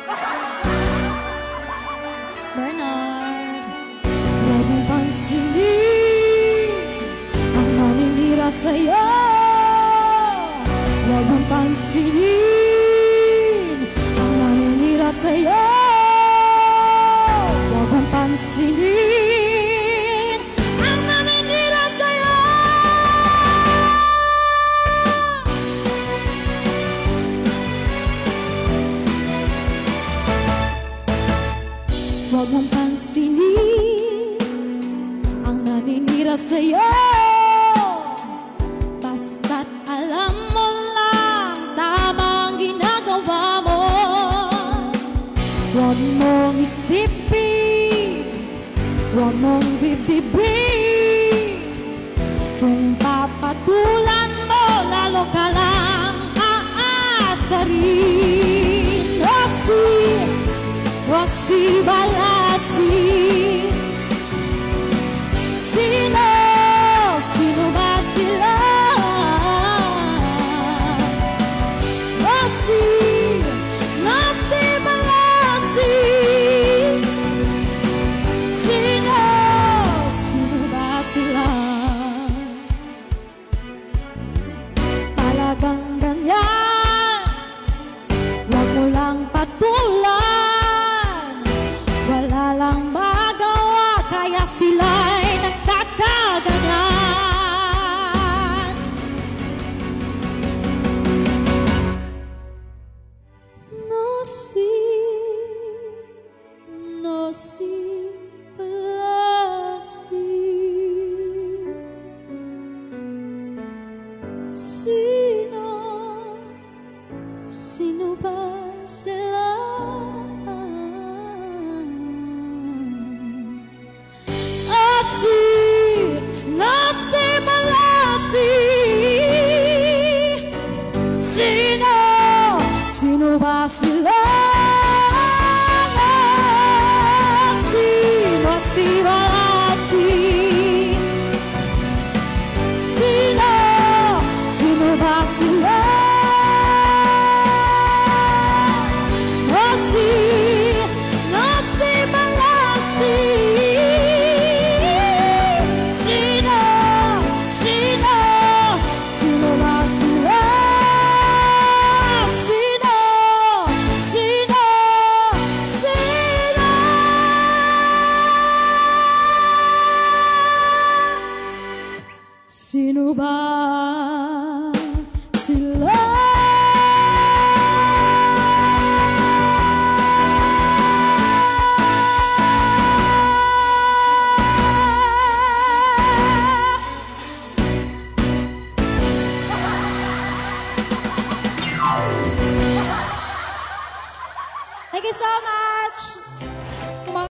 Bernard, huwag mong pansinin ang naninira sa'yo. Huwag mong pansinin ang naninira sa'yo. Huwag mong pansinin ang naninira sa'yo. Huwag mong pansinin ang naninira sa'yo. Basta't alam mo lang tama ang ginagawa mo. Huwag mong isipin, huwag mong dibdibin. Kung papatulan mo, lalo ka lang aasarin. Wasi balasi. Sino ba sila? Wasi balasi. Sino ba sila? Talagang ganyan, huwag mo lang patulan. Wala lang magawa, kaya sila'y nagkakaganyan. No si palasi. Sino ba sila? Nasi malasi. Sino ba sila? Nasi malasi. Sino ba sila? Nasi malasi. Sino ba sila? Thank you so much.